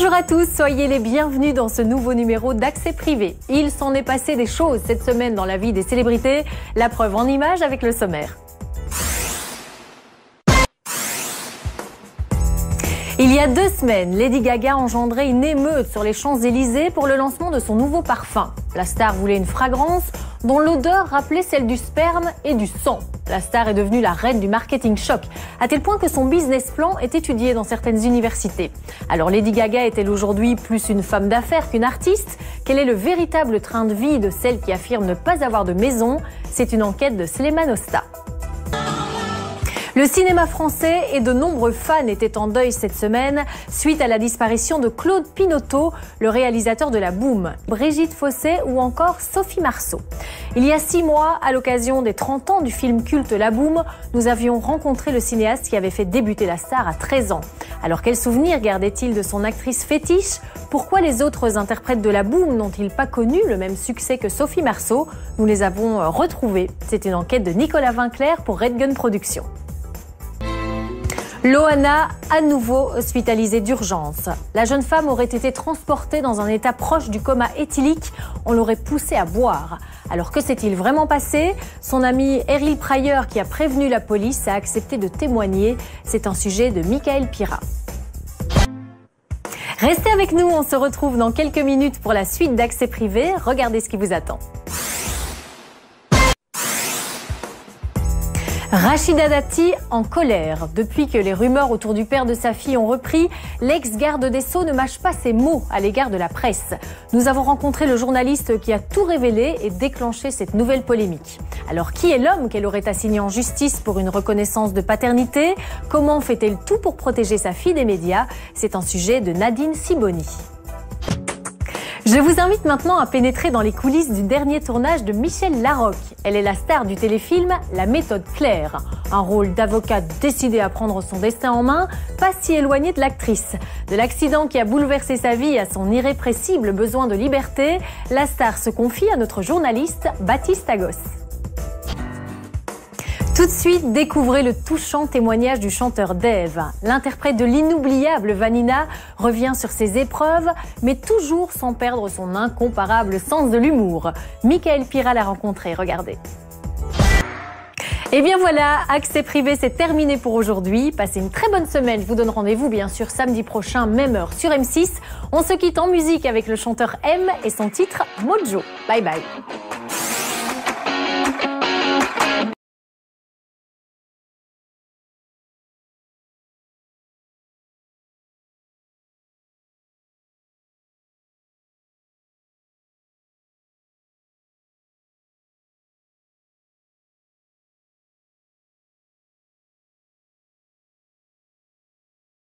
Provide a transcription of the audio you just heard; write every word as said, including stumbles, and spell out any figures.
Bonjour à tous, soyez les bienvenus dans ce nouveau numéro d'Accès Privé. Il s'en est passé des choses cette semaine dans la vie des célébrités, la preuve en images avec le sommaire. Il y a deux semaines, Lady Gaga a engendré une émeute sur les Champs-Élysées pour le lancement de son nouveau parfum. La star voulait une fragrance dont l'odeur rappelait celle du sperme et du sang. La star est devenue la reine du marketing choc, à tel point que son business plan est étudié dans certaines universités. Alors Lady Gaga est-elle aujourd'hui plus une femme d'affaires qu'une artiste? Quel est le véritable train de vie de celle qui affirme ne pas avoir de maison? C'est une enquête de Slimane Osta. Le cinéma français et de nombreux fans étaient en deuil cette semaine suite à la disparition de Claude Pinoteau, le réalisateur de La Boum, Brigitte Fossé ou encore Sophie Marceau. Il y a six mois, à l'occasion des trente ans du film culte La Boum, nous avions rencontré le cinéaste qui avait fait débuter la star à treize ans. Alors quel souvenir gardait-il de son actrice fétiche? Pourquoi les autres interprètes de La Boum n'ont-ils pas connu le même succès que Sophie Marceau? Nous les avons retrouvés. C'est une enquête de Nicolas Vinclair pour Redgun Productions. Loana, à nouveau hospitalisée d'urgence. La jeune femme aurait été transportée dans un état proche du coma éthylique. On l'aurait poussée à boire. Alors que s'est-il vraiment passé? Son ami Eril Pryor, qui a prévenu la police, a accepté de témoigner. C'est un sujet de Michael Pira. Restez avec nous, on se retrouve dans quelques minutes pour la suite d'Accès Privé. Regardez ce qui vous attend. Rachida Dati en colère. Depuis que les rumeurs autour du père de sa fille ont repris, l'ex-garde des Sceaux ne mâche pas ses mots à l'égard de la presse. Nous avons rencontré le journaliste qui a tout révélé et déclenché cette nouvelle polémique. Alors qui est l'homme qu'elle aurait assigné en justice pour une reconnaissance de paternité? Comment fait-elle tout pour protéger sa fille des médias? C'est un sujet de Nadine Siboni. Je vous invite maintenant à pénétrer dans les coulisses du dernier tournage de Michèle Larocque. Elle est la star du téléfilm La méthode Claire. Un rôle d'avocate décidée à prendre son destin en main, pas si éloigné de l'actrice. De l'accident qui a bouleversé sa vie à son irrépressible besoin de liberté, la star se confie à notre journaliste Baptiste Agos. Tout de suite, découvrez le touchant témoignage du chanteur Dave. L'interprète de l'inoubliable Vanina revient sur ses épreuves, mais toujours sans perdre son incomparable sens de l'humour. Michael Pira l'a rencontré, regardez. Et bien voilà, Accès Privé, c'est terminé pour aujourd'hui. Passez une très bonne semaine. Je vous donne rendez-vous bien sûr samedi prochain, même heure sur M six. On se quitte en musique avec le chanteur M et son titre Mojo. Bye bye.